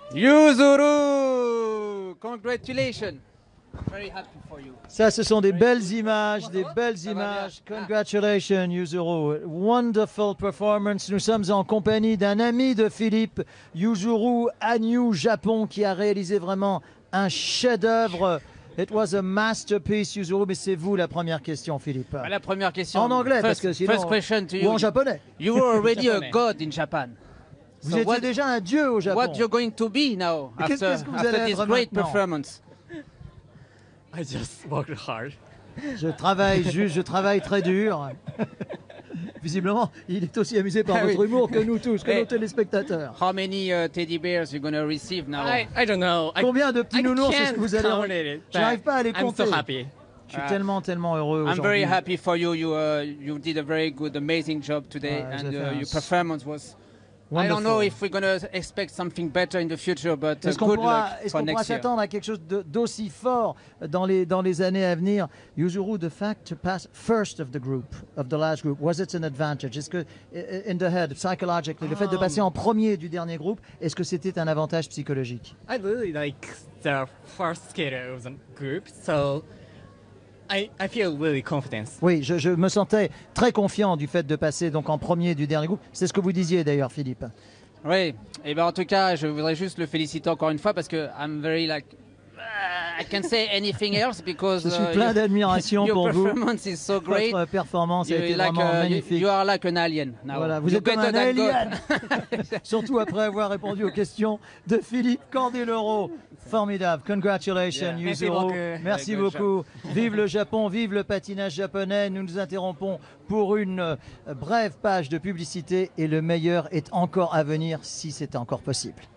Yuzuru, congratulations. Very happy for you. Ça, ce sont des belles images, des belles images. Congratulations, Yuzuru. Wonderful performance. Nous sommes en compagnie d'un ami de Philippe, Yuzuru Hanyu, Japon, qui a réalisé vraiment un chef-d'œuvre. It was a masterpiece, Yuzuru. Mais c'est vous la première question, Philippe. La première question. En anglais, parce que sinon. First question to you. Ou en japonais. You were already a god in Japan. Vous étiez déjà un dieu au Japon. What you're going to be now after this great performance? I just worked hard. Je travaille très dur. Visiblement, il est aussi amusé par votre humour que nous tous, que nos téléspectateurs. How many teddy bears you gonna receive now? I don't know. Combien de petits nounours est-ce que vous allez... Je n'arrive pas à les compter. I'm so happy. Je suis tellement heureux aujourd'hui. I'm very happy for you. You did a very good, amazing job today, and your performance was... Wonderful. I don't know if we're going to expect something better in the future, but good luck for next year. Est-ce qu'on pourra s'attendre à quelque chose d'aussi fort dans les années à venir? Yuzuru, the fact to pass first of the group, of the last group, was it an advantage? Est-ce que, in the head, psychologically, le fait de passer en premier du dernier groupe, est-ce que c'était un avantage psychologique? I really like the first skater of the group, so I feel really confident. Oui, je me sentais très confiant du fait de passer donc en premier du dernier groupe. C'est ce que vous disiez d'ailleurs, Philippe. Oui, et ben en tout cas, je voudrais juste le féliciter encore une fois parce que I'm very like I can't say anything else because je suis plein d'admiration pour vous. Your performance is so great. Votre performance a été vraiment magnifique. You are like an alien now. Voilà, vous êtes comme un alien. Surtout après avoir répondu aux questions de Philippe Candeloro. Formidable. Congratulations, Yuzuru. Merci beaucoup. Vive le Japon, vive le patinage japonais. Nous nous interrompons pour une brève page de publicité et le meilleur est encore à venir si c'est encore possible.